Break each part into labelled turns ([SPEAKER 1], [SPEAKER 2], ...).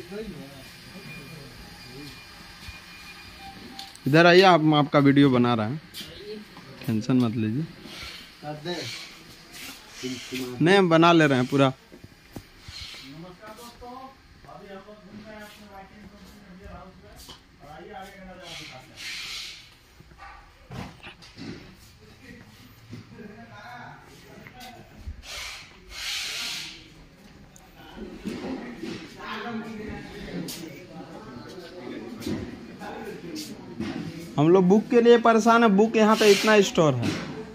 [SPEAKER 1] इधर आइए, आप आपका वीडियो बना रहा है, टेंशन मत लीजिए। नहीं, हम बना ले रहे हैं पूरा।
[SPEAKER 2] नमस्कार दोस्तों, अभी हम लोग घूम रहे हैं अपने वाइटिंग कंपनी वेयर हाउस में, और आइए आगे का नजारा दिखाते हैं।
[SPEAKER 1] हम लोग बुक के लिए परेशान है, बुक यहाँ पे इतना स्टोर है।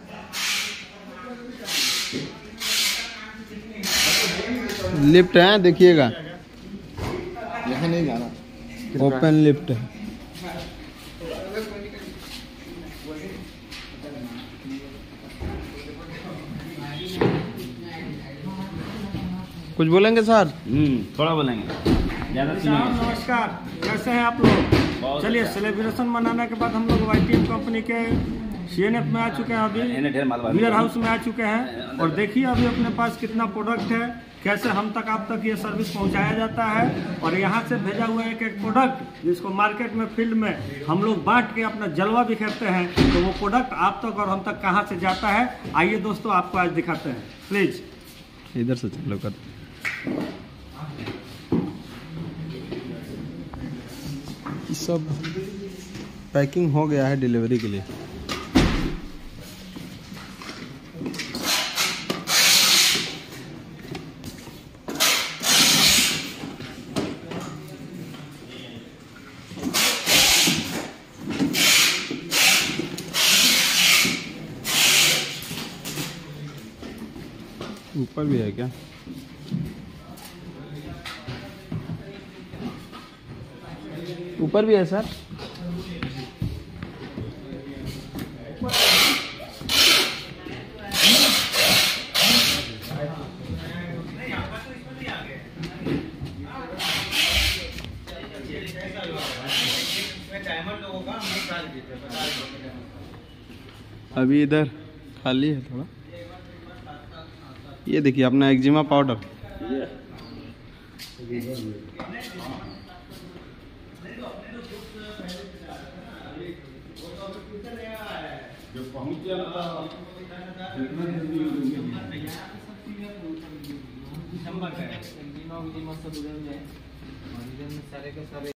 [SPEAKER 1] लिफ्ट है, देखिएगा,
[SPEAKER 3] यहाँ नहीं जाना,
[SPEAKER 1] ओपन लिफ्ट है। कुछ बोलेंगे सर?
[SPEAKER 4] थोड़ा बोलेंगे, ज़्यादा
[SPEAKER 2] नमस्कार, कैसे हैं आप लोग? चलिए, सेलिब्रेशन मनाने के बाद हम लोग वाईटीएम कंपनी के CNF में आ चुके हैं, अभी वेयर हाउस में आ चुके हैं। और देखिए अभी अपने पास कितना प्रोडक्ट है, कैसे हम तक आप तक ये सर्विस पहुंचाया जाता है। और यहाँ से भेजा हुआ एक एक प्रोडक्ट जिसको मार्केट में फील्ड में हम लोग बांट के अपना जलवा बिखेरते हैं, तो वो प्रोडक्ट आप तक और हम तक कहाँ से जाता है, आइए दोस्तों आपको आज दिखाते हैं। प्लीज
[SPEAKER 1] इधर से चलो कर। सब पैकिंग हो गया है डिलीवरी के लिए। ऊपर भी है क्या? ऊपर भी है सर। अभी इधर खाली है थोड़ा। ये देखिए अपना एक्जिमा पाउडर।
[SPEAKER 4] जो पहुंच गया